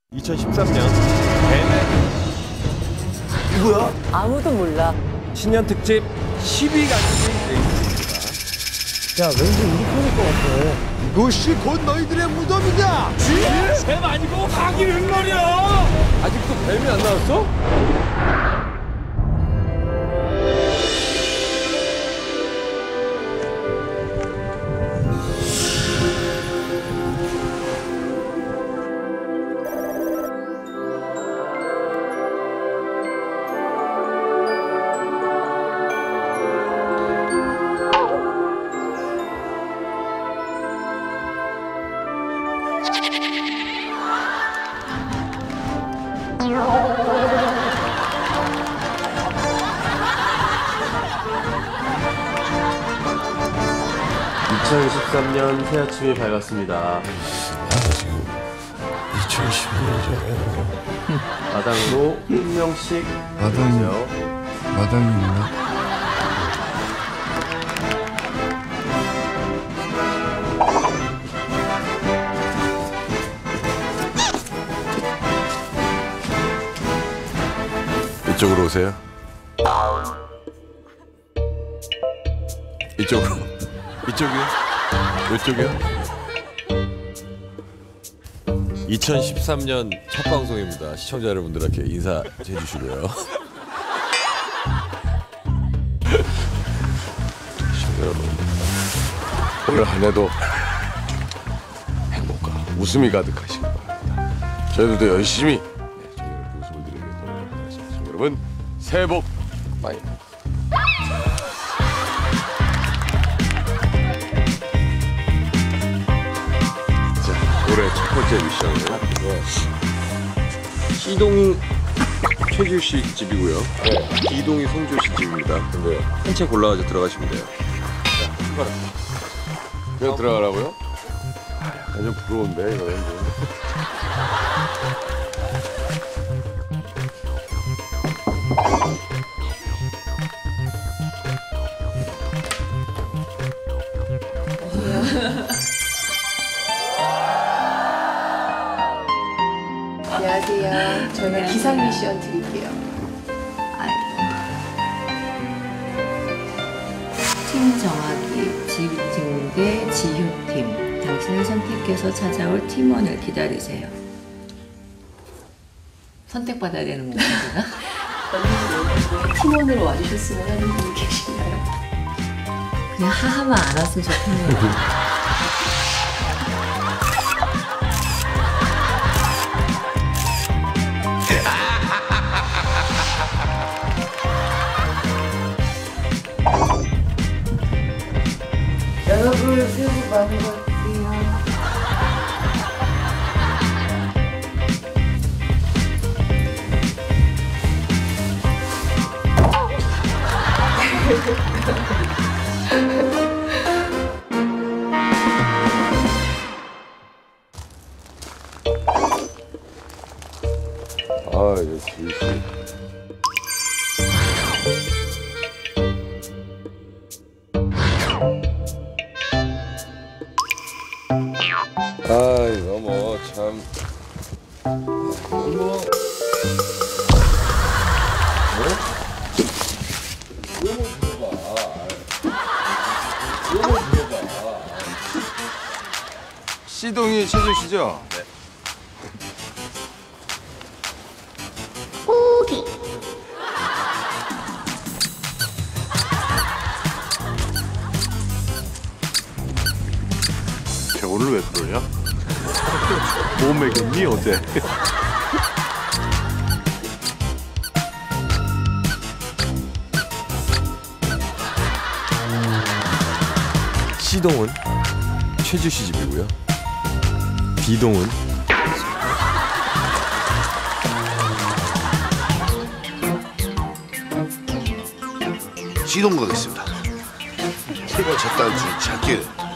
2013년 벤의 누구야? 아무도 몰라. 신년 특집 10위가 되어 있습니다. 야, 왠지 우리 편일 것 같아. 이것이 곧 너희들의 무덤이다. 뱀 아니고 하기는 말이야. 아직도 뱀이 안 나왔어? (2013년) 새 아침이 밝았습니다. 지금 2015년이잖아요. 마당으로 한 명씩 마당이 있나? 이쪽으로 오세요. 이쪽으로. 이쪽이요? 이쪽이요? 2013년 첫 방송입니다. 시청자 여러분들께 인사해 주시고요. 시청자 여러분, 오늘 한 해도 행복과 웃음이 가득하시길 바랍니다. 저희들도 열심히 정말 웃음을 드리기 위해서 노력하겠습니다. 여러분, 새해 복 많이 받으세요. 올해 첫 번째 미션은 C동이 최지우 씨 집이고요. D동이 송지우 씨 집입니다. 근데 한 채 골라가지고 들어가시면 돼요. 그냥 들어가라고요? 약간 좀 부러운데 이거 왠지. 안녕하세요. 저는 기상 미션 드릴게요. 팀 정하기, 지휘팀대 지효팀. 당신을 선택해서 찾아올 팀원을 기다리세요. 선택받아야 되는 건가, 제가? 팀원으로 와주셨으면 하는 분이 계시나요? 그냥 하하만 안 왔으면 좋겠네요. 여러분, 새해 복 많이 받으세요. 아, 이제 지우 씨. 아, 이거 뭐 참. 뭐. C동이 최지우 씨죠? 네. 걔 오늘 왜 그러냐? 못 먹였니 어제? C동은 최지우 씨 집이고요. D동은 C동 가겠습니다. 제가 첫 단추 찾길.